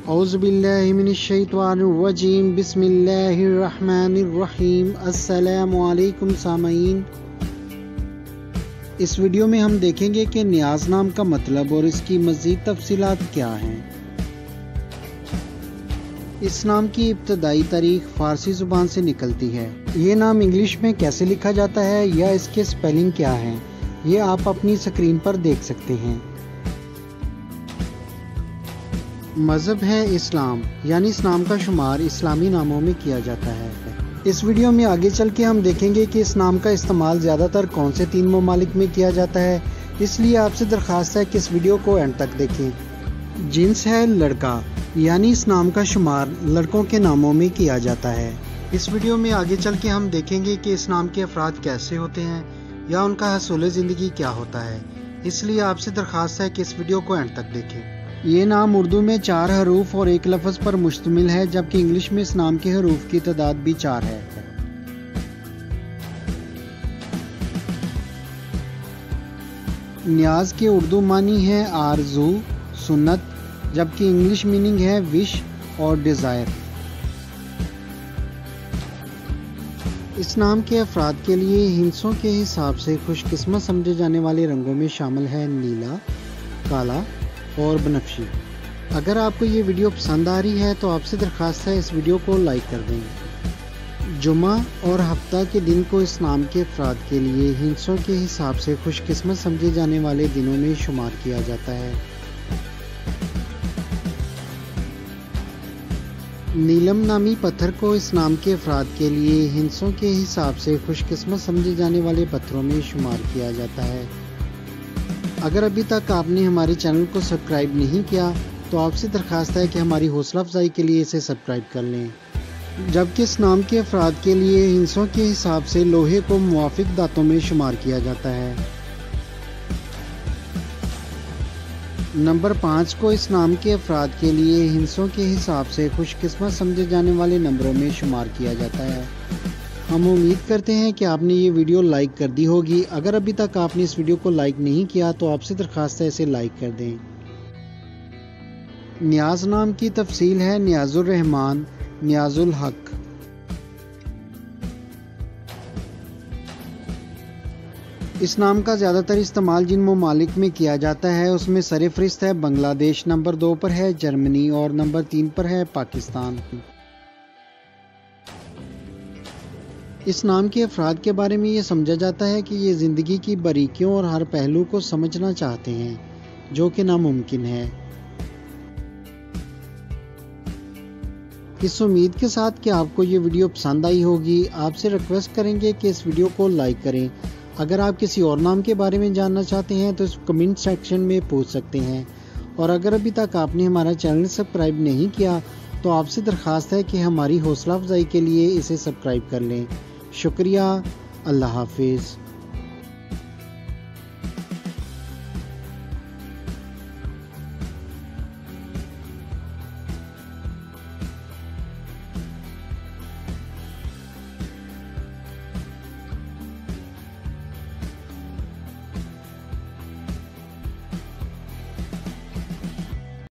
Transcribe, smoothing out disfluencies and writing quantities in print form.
औज़ुबिल्लाहिमिनश्शैतानिर्रजीम बिस्मिल्लाहिर्रहमानिर्रहीम। अस्सलामु अलैकुम सामीन। इस वीडियो में हम देखेंगे कि नियाज़ नाम का मतलब और इसकी मज़ीद तफसीलात क्या हैं। इस नाम की इब्तदाई तारीख फ़ारसी ज़ुबान से निकलती है। ये नाम इंग्लिश में कैसे लिखा जाता है या इसके स्पेलिंग क्या है, ये आप अपनी स्क्रीन पर देख सकते हैं। मज़हब है इस्लाम, यानी इस नाम का शुमार इस्लामी नामों में किया जाता है। इस वीडियो में आगे चल के हम देखेंगे कि इस नाम का इस्तेमाल ज़्यादातर कौन से 3 ममालिक में किया जाता है, इसलिए आपसे दरख्वास्त है कि इस वीडियो को एंड तक देखें। जिन्स है लड़का, यानी इस नाम का शुमार लड़कों के नामों में किया जाता है। इस वीडियो में आगे चल के हम देखेंगे कि इस नाम के अफराद कैसे होते हैं या उनका हसूल ज़िंदगी क्या होता है, इसलिए आपसे दरख्वास्त है कि इस वीडियो को एंड तक देखें। ये नाम उर्दू में 4 हरूफ और 1 लफ्ज़ पर मुश्तमिल है, जबकि इंग्लिश में इस नाम के हरूफ की तादाद भी 4 है। नियाज के उर्दू मानी है आरजू, सुन्नत, जबकि इंग्लिश मीनिंग है विश और डिज़ायर। इस नाम के अफराद के लिए हिंसों के हिसाब से खुशकिस्मत समझे जाने वाले रंगों में शामिल है नीला, काला और बनफशी। अगर आपको ये वीडियो पसंद आ रही है तो आपसे दरख्वास्त है इस वीडियो को लाइक कर दें। जुमा और हफ्ता के दिन को इस नाम के अफराद के लिए हिंसों के हिसाब से खुशकिस्मत समझे जाने वाले दिनों में शुमार किया जाता है। नीलम नामी पत्थर को इस नाम के अफराद के लिए हिंसों के हिसाब से खुशकिस्मत समझे जाने वाले पत्थरों में शुमार किया जाता है। अगर अभी तक आपने हमारे चैनल को सब्सक्राइब नहीं किया तो आपसे दरख्वास्त है कि हमारी हौसला अफजाई के लिए इसे सब्सक्राइब कर लें। जबकि इस नाम के अफराद के लिए हिंसों के हिसाब से लोहे को मुवाफिक दांतों में शुमार किया जाता है। नंबर 5 को इस नाम के अफराद के लिए हिंसों के हिसाब से खुशकिस्मत समझे जाने वाले नंबरों में शुमार किया जाता है। हम उम्मीद करते हैं कि आपने ये वीडियो लाइक कर दी होगी। अगर अभी तक आपने इस वीडियो को लाइक नहीं किया तो आपसे दरख्वास्त है इसे लाइक कर दें। नियाज नाम की तफसील है नियाजुर रहमान, नियाजुल हक। इस नाम का ज़्यादातर इस्तेमाल जिन ममालिक में किया जाता है उसमें सरफ़हरिस्त है बांग्लादेश, नंबर 2 पर है जर्मनी और नंबर 3 पर है पाकिस्तान। इस नाम के अफराद के बारे में ये समझा जाता है कि ये ज़िंदगी की बारीकियों और हर पहलू को समझना चाहते हैं, जो कि नामुमकिन है। इस उम्मीद के साथ कि आपको ये वीडियो पसंद आई होगी, आपसे रिक्वेस्ट करेंगे कि इस वीडियो को लाइक करें। अगर आप किसी और नाम के बारे में जानना चाहते हैं तो इस कमेंट सेक्शन में पूछ सकते हैं। और अगर अभी तक आपने हमारा चैनल सब्सक्राइब नहीं किया तो आपसे दरख्वास्त है कि हमारी हौसला अफजाई के लिए इसे सब्सक्राइब कर लें। शुक्रिया। अल्लाह हाफिज़।